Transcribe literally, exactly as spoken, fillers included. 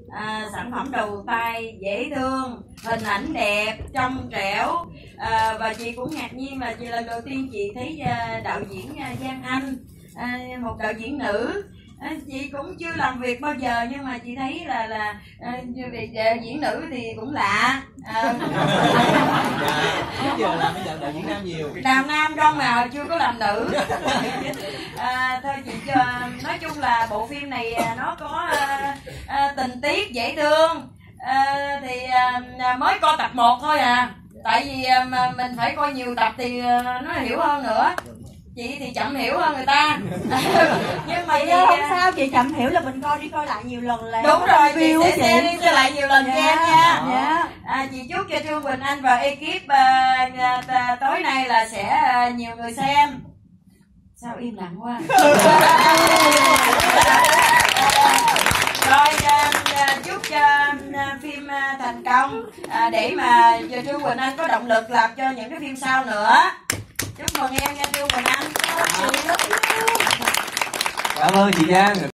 à, sản phẩm đầu tay dễ thương, hình ảnh đẹp, trong trẻo, à, và chị cũng ngạc nhiên là chị lần đầu tiên chị thấy à, đạo diễn à, Giang Anh, à, một đạo diễn nữ. À, chị cũng chưa làm việc bao giờ nhưng mà chị thấy là là à, việc à, diễn nữ thì cũng lạ. À, trước giờ làm bây giờ đạo diễn nam nhiều, làm nam không mà chưa có làm nữ. À, thôi chị nói chung là bộ phim này nó có à, à, tình tiết dễ thương, à, thì à, mới coi tập một thôi à, tại vì à, mà mình phải coi nhiều tập thì à, nó hiểu hơn nữa. Chị thì chậm hiểu hơn người ta. Nhưng mà chị không sao, chị chậm hiểu là mình coi đi coi lại nhiều lần là đúng rồi, chị sẽ xem đi xem lại nhiều lần cho em nha. Dạ. À, chị chúc cho Trương Quỳnh Anh và ekip uh, uh, tối nay là sẽ uh, nhiều người xem. Sao im lặng quá. Rồi uh, uh, chúc cho uh, phim uh, thành công, uh, để mà cho Trương Quỳnh Anh có động lực làm cho những cái phim sau nữa. Chúc mừng em nha Trương Quỳnh Anh. Cảm ơn chị Giang.